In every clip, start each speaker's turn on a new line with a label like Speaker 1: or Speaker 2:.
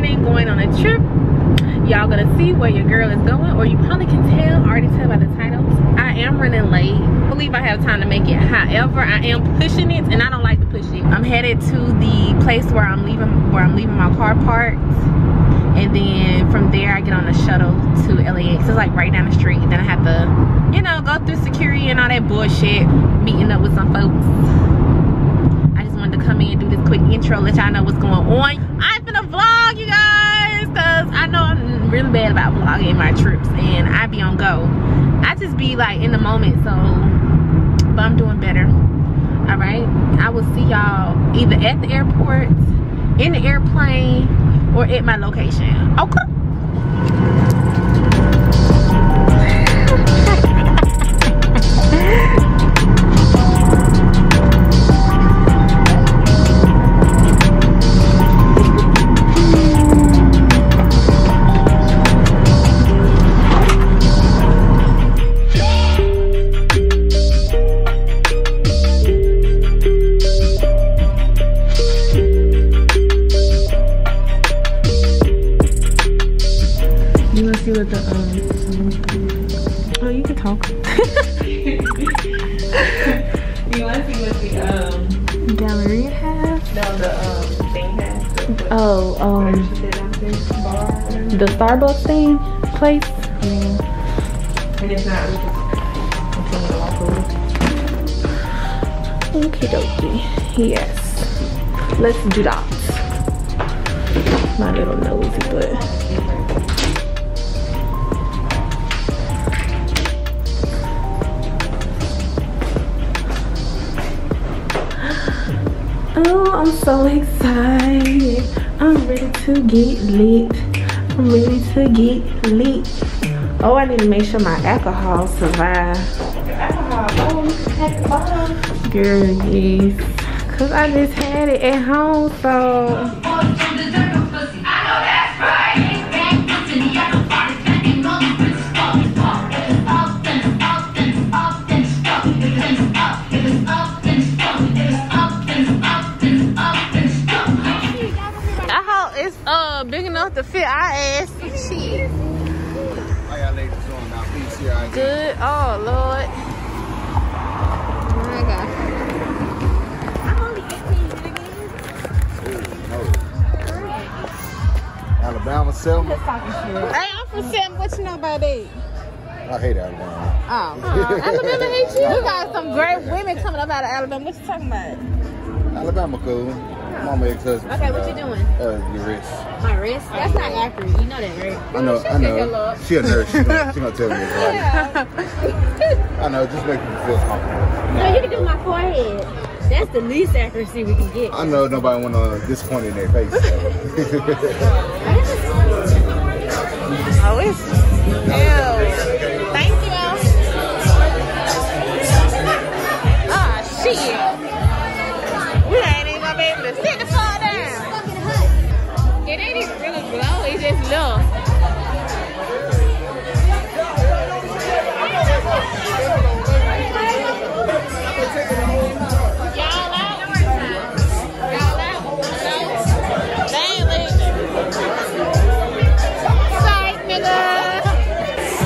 Speaker 1: morning, going on a trip. Y'all gonna see where your girl is going, or you probably can tell, already tell by the titles. I am running late. I believe I have time to make it. However, I am pushing it, and I don't like to push it. I'm headed to the place where I'm leaving my car parked, and then from there I get on the shuttle to LAX. It's like right down the street. Then I have to, you know, go through security and all that bullshit, meeting up with some folks. I just wanted to come in and do this quick intro, let y'all know what's going on. I'm finna vlog, you guys, cause I know I'm really bad about vlogging my trips, and I be on go. I just be like in the moment, so, but I'm doing better. All right, I will see y'all either at the airport, in the airplane, or at my location. Okay. With the oh, you can talk.
Speaker 2: You want to see what the
Speaker 1: gallery has?
Speaker 2: No, the thing has.
Speaker 1: The Starbucks thing place.
Speaker 2: And if not, we can continue to walk over.
Speaker 1: Okie dokie. Yes. Let's do that. My little nosy butt. Oh, I'm so excited. I'm ready to get lit. I'm ready to get lit. Oh, I need to make sure my alcohol survives.
Speaker 2: Alcohol, you can take the bottle.
Speaker 1: Girl, yes. Cause I just had it at home, so. Big enough to fit our ass. Shit.
Speaker 3: How y'all ladies doing now? Please here I
Speaker 1: good. Oh Lord. My God. I'm only 18 again.
Speaker 3: Alabama, Selma.
Speaker 1: Hey, I'm from Selma. What you know about that?
Speaker 3: I hate Alabama.
Speaker 1: Oh. Alabama hates you? You got some great women coming up out of Alabama. What you talking about?
Speaker 3: Alabama cool. Mama ex-husband.
Speaker 1: Okay, what you doing?
Speaker 3: Your wrist.
Speaker 1: My wrist? That's not accurate. You know that, right?
Speaker 3: I know. She a nurse. She gonna tell me it's right. I know. Just make me feel comfortable.
Speaker 1: No, you can do my forehead. That's the least accuracy we can get.
Speaker 3: I know nobody want to disappoint in their face. So.
Speaker 1: Oh, it's ew. Thank you. Ah, shit. We ain't even gonna be able to sit the floor down. It ain't even really glow, it's just low. Y'all out? Y'all out? No? They ain't leaving. Sorry, nigga.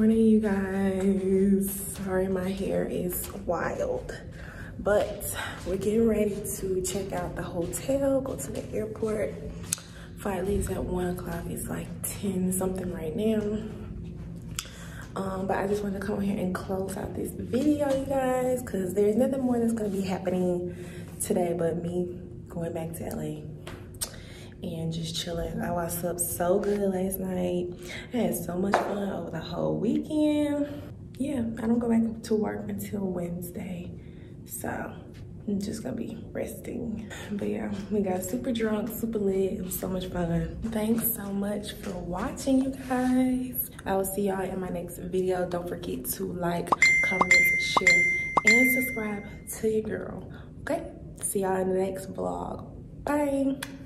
Speaker 2: morning, you guys. Sorry my hair is wild, but we're getting ready to check out the hotel, go to the airport. Flight leaves at 1 o'clock. It's like 10 something right now. But I just wanted to come here and close out this video, you guys, because there's nothing more that's going to be happening today but me going back to LA and just chilling. I was up so good last night. I had so much fun over the whole weekend. Yeah, I don't go back to work until Wednesday, so I'm just gonna be resting. But yeah, we got super drunk, super lit. It was so much fun. Thanks so much for watching, you guys. I will see y'all in my next video. Don't forget to like, comment, share, and subscribe to your girl. Okay, see y'all in the next vlog. Bye.